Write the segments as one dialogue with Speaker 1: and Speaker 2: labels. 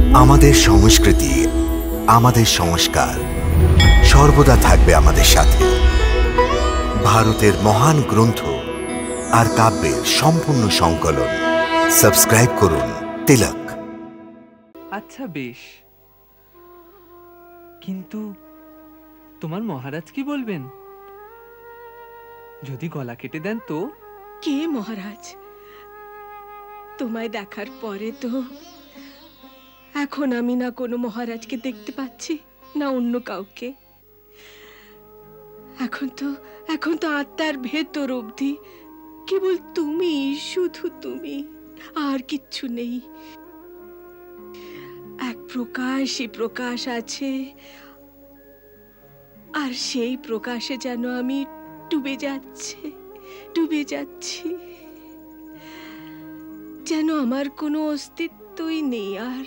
Speaker 1: আমাদের সংস্কৃতি, আমাদের সংস্কার সর্বদা থাকবে আমাদের সাথে। ভারতের মহান গ্রন্থ আর কাব্যের সম্পূর্ণ সংকলন। সাবস্ক্রাইব করুন তিলক।
Speaker 2: আচ্ছা বেশ, কিন্তু তোমার মহারাজ কি বলবেন? যদি গলা কেটে দেন তো?
Speaker 3: কে মহারাজ? তোমায় দেখার পরে তো এখন আমি না কোনো মহারাজকে দেখতে পাচ্ছি, না অন্য কাউকে। এখন তো আত্মার ভেতর অবধি কেবল তুমি, শুধু তুমি, আর কিচ্ছু নেই। এক প্রকাশই প্রকাশ আছে, আর সেই প্রকাশে যেন আমি ডুবে যাচ্ছি, যেন আমার কোনো অস্তিত্বই নেই আর।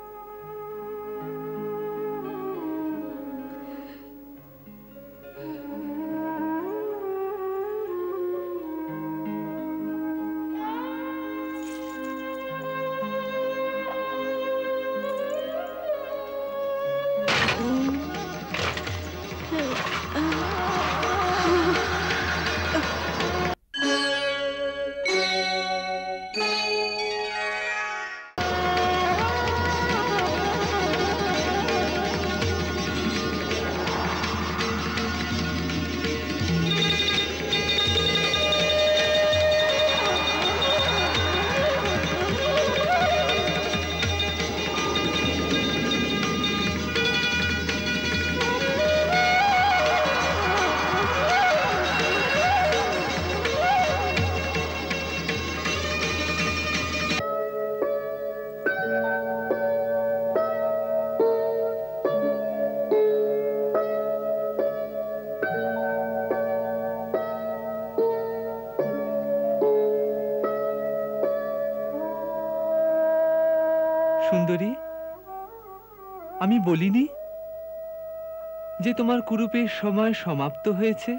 Speaker 2: সুন্দরী, আমি বলিনি যে তোমার কুরূপের সময় সমাপ্ত হয়েছে?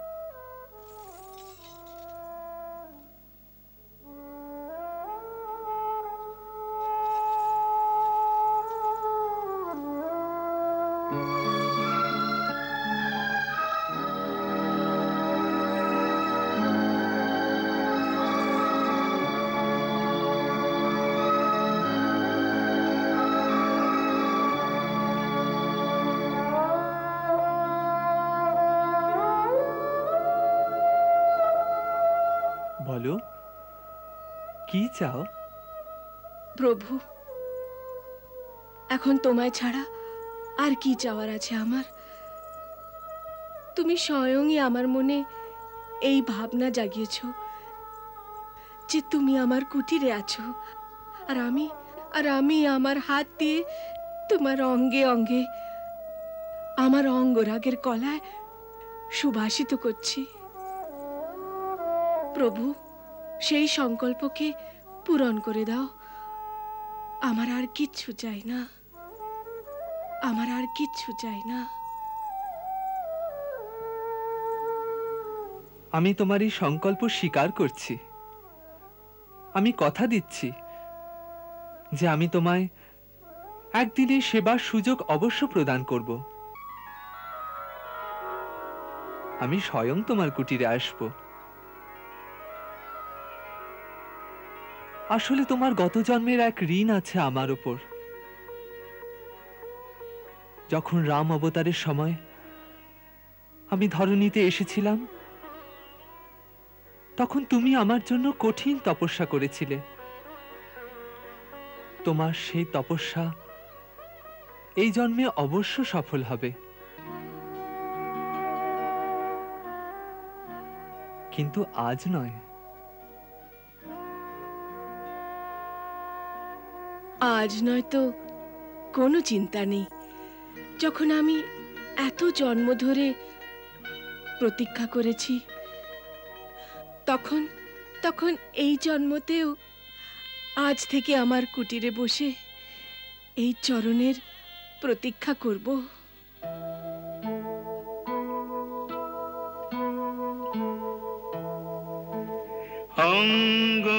Speaker 2: বলো, কি চাও?
Speaker 3: প্রভু, এখন তোমায় ছাড়া আর কি চাওয়ার আছে আমার? তুমি স্বয়ংই আমার মনে এই ভাবনা জাগিয়েছ যে তুমি আমার কুটিরে আছো, আর আমি আমার হাত দিয়ে তোমার অঙ্গে অঙ্গে আমার অঙ্গরাগের কলায় সুবাসিত করছি। প্রভু, সেই সংকল্পকে পূরণ করে দাও। আমার আর কিচ্ছু চাই না, আমার আর কিচ্ছু চাই না।
Speaker 2: আমি তোমার এই সংকল্প স্বীকার করছি। আমি কথা দিচ্ছি যে আমি তোমায় একদিনের সেবার সুযোগ অবশ্য প্রদান করব। আমি স্বয়ং তোমার কুটিরে আসব। আসলে তোমার গত জন্মের এক ঋণ আছে আমার উপর। যখন রাম অবতারের সময় আমি ধরণীতে এসেছিলাম, তখন তুমি আমার জন্য কঠিন তপস্যা করেছিলে। তোমার সেই তপস্যা এই জন্মে অবশ্য সফল হবে। কিন্তু আজ নয়।
Speaker 3: আজ নয় তো কোনো চিন্তা নেই। যখন আমি এত জন্ম ধরে প্রতীক্ষা করেছি, তখন এই জন্মতেও আজ থেকে আমার কুটিরে বসে এই চরণের প্রতীক্ষা করব।
Speaker 4: অঙ্গ